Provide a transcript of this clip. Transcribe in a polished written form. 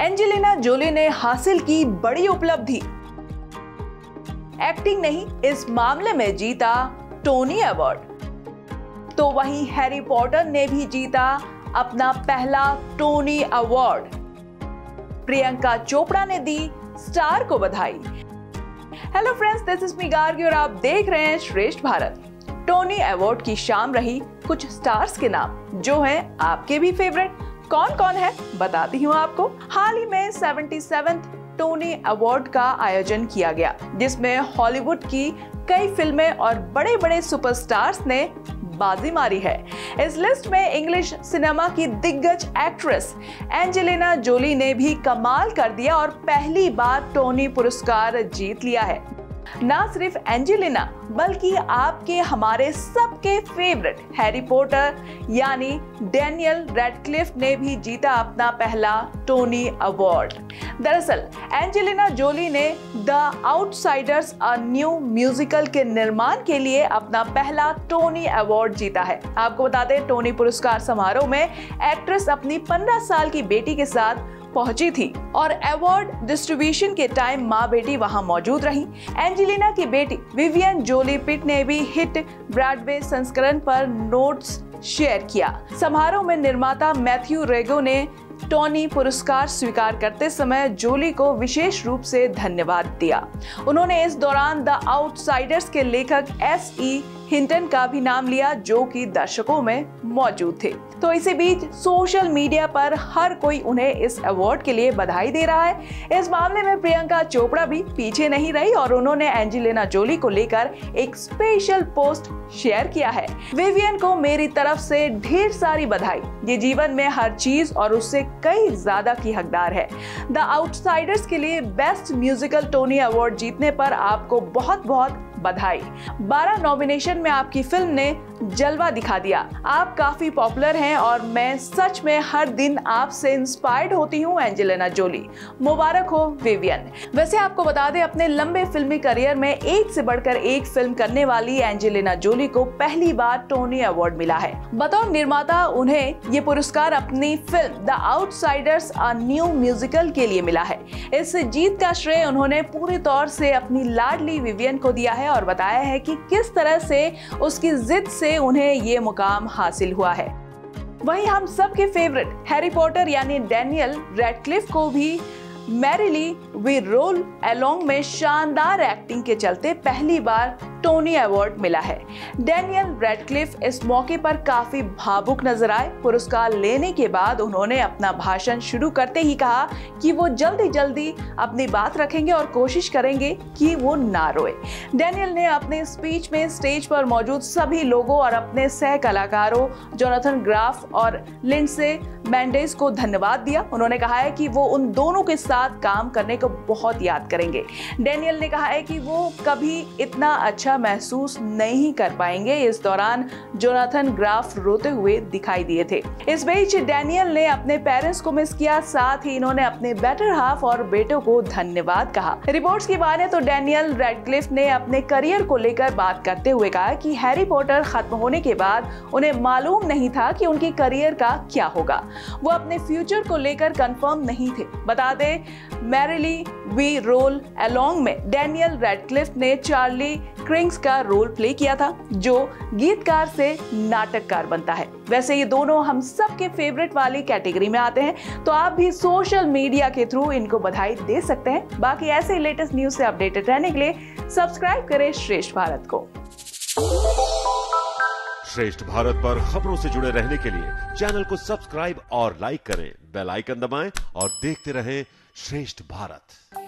Angelina Jolie ने हासिल की बड़ी उपलब्धि। एक्टिंग नहीं, इस मामले में जीता टोनी अवार्ड। तो वहीं हैरी पॉटर ने भी जीता अपना पहला टोनी अवार्ड। प्रियंका चोपड़ा ने दी स्टार को बधाई। Hello friends, this is me Gargi और आप देख रहे हैं श्रेष्ठ भारत। टोनी अवार्ड की शाम रही। कुछ स्टार्स के नाम जो हैं आपके भी फेवरेट, कौन कौन है बताती हूँ आपको। हाल ही में 77th टोनी अवार्ड का आयोजन किया गया, जिसमें हॉलीवुड की कई फिल्में और बड़े बड़े सुपरस्टार्स ने बाजी मारी है। इस लिस्ट में इंग्लिश सिनेमा की दिग्गज एक्ट्रेस एंजेलिना जोली ने भी कमाल कर दिया और पहली बार टोनी पुरस्कार जीत लिया है। ना सिर्फ एंजेलिना बल्कि आपके हमारे सबके फेवरेट हैरी पॉटर यानी डैनियल रेडक्लिफ ने भी जीता अपना पहला टोनी अवार्ड। दरअसल एंजेलिना जोली ने the outsiders a new musical के निर्माण के लिए अपना पहला टोनी अवार्ड जीता है। आपको बता दें, टोनी पुरस्कार समारोह में एक्ट्रेस अपनी 15 साल की बेटी के साथ पहुंची थी और अवार्ड डिस्ट्रीब्यूशन के टाइम मां बेटी वहां मौजूद रही। एंजेलिना की बेटी विवियन जोली पिट ने भी हिट ब्रॉडवे संस्करण पर नोट्स शेयर किया। समारोह में निर्माता मैथ्यू रेगो ने टोनी पुरस्कार स्वीकार करते समय जोली को विशेष रूप से धन्यवाद दिया। उन्होंने इस दौरान द आउटसाइडर्स के लेखक S.E. हिंटन का भी नाम लिया, जो कि दर्शकों में मौजूद थे। तो इसी बीच सोशल मीडिया पर हर कोई उन्हें इस अवार्ड के लिए बधाई दे रहा है। इस मामले में प्रियंका चोपड़ा भी पीछे नहीं रही और उन्होंने एंजेलिना जोली को लेकर एक स्पेशल पोस्ट शेयर किया है। विवियन को मेरी तरफ से ढेर सारी बधाई। ये जीवन में हर चीज और उससे कई ज्यादा की हकदार है। द आउटसाइडर्स के लिए बेस्ट म्यूजिकल टोनी अवार्ड जीतने पर आपको बहुत बहुत बधाई। 12 नॉमिनेशन में आपकी फिल्म ने जलवा दिखा दिया। आप काफी पॉपुलर हैं और मैं सच में हर दिन आपसे इंस्पायर्ड होती हूँ एंजेलिना जोली। मुबारक हो विवियन। वैसे आपको बता दें, अपने लंबे फिल्मी करियर में एक से बढ़कर एक फिल्म करने वाली एंजेलिना जोली को पहली बार टोनी अवार्ड मिला है। बतौर निर्माता उन्हें ये पुरस्कार अपनी film the outsiders a new musical के लिए मिला है। इस जीत का श्रेय उन्होंने पूरे तौर से अपनी लाडली विवियन को दिया है और बताया है कि किस तरह से उसकी जिद से उन्हें ये मुकाम हासिल हुआ है। वहीं हम सबके फेवरेट हैरी पॉटर यानी डैनियल रेडक्लिफ को भी मैरिली वी रोल अलोंग में शानदार एक्टिंग के चलते पहली बार टोनी अवार्ड मिला है। डैनियल रेडक्लिफ इस मौके पर काफी भावुक नजर आए। पुरस्कार लेने के बाद उन्होंने अपना भाषण शुरू करते ही कहा कि वो जल्दी जल्दी अपनी बात रखेंगे और कोशिश करेंगे कि वो ना रोए। डैनियल ने अपने स्पीच में स्टेज पर मौजूद सभी लोगों और अपने सह कलाकारों जोनाथन ग्राफ और लिंडसे मेंडेस को धन्यवाद दिया। उन्होंने कहा है कि वो उन दोनों के साथ काम करने को बहुत याद करेंगे। डैनियल ने कहा है कि वो कभी इतना अच्छा महसूस नहीं कर पाएंगे। इस दौरान जोनाथन ग्राफ रोते हुए दिखाई दिए थे। इस बीच डैनियल ने अपने पेरेंट्स को मिस किया, साथ ही इन्होंने अपने बेटर हाफ और बेटों को धन्यवाद कहा। रिपोर्ट्स की माने तो डैनियल रेडक्लिफ ने अपने करियर को लेकर बात करते हुए कहा कि हैरी पॉटर खत्म होने के बाद उन्हें मालूम नहीं था कि उनके करियर का क्या होगा। वो अपने फ्यूचर को लेकर कंफर्म नहीं थे। बता दें, मैरिली वी रोल अलोंग में डैनियल रेडक्लिफ ने चार्ली क्रिंग्स का रोल प्ले किया था, जो गीतकार से नाटककार बनता है। वैसे ये दोनों हम सब के फेवरेट वाली कैटेगरी में आते हैं, तो आप भी सोशल मीडिया के थ्रू इनको बधाई दे सकते हैं। बाकी ऐसे लेटेस्ट न्यूज से अपडेटेड रहने के लिए सब्सक्राइब करें श्रेष्ठ भारत को। श्रेष्ठ भारत पर खबरों से जुड़े रहने के लिए चैनल को सब्सक्राइब और लाइक करें, बेल आइकन दबाएं और देखते रहें श्रेष्ठ भारत।